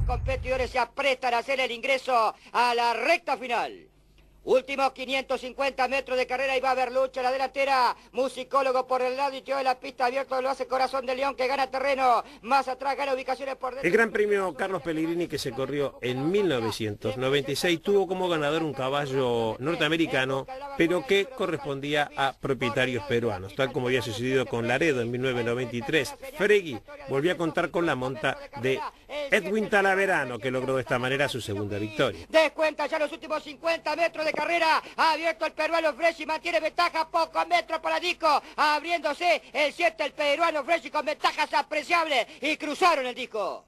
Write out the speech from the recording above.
competidores se aprestan a hacer el ingreso a la recta final. Últimos 550 metros de carrera y va a haber lucha en la delantera. Musicólogo por el lado y de la pista abierto lo hace Corazón de León que gana terreno. Más atrás gana ubicaciones por dentro. El Gran Premio Carlos Pellegrini, que se corrió en 1996, tuvo como ganador un caballo norteamericano, pero que correspondía a propietarios peruanos, tal como había sucedido con Laredo en 1993. Fregui volvió a contar con la monta de Edwin Talaverano, que logró de esta manera su segunda victoria. Descuenta ya los últimos 50 metros de carrera, ha abierto el peruano Freschi, mantiene ventaja, pocos metros para Disco, abriéndose el 7 el peruano Freschi con ventajas apreciables y cruzaron el Disco.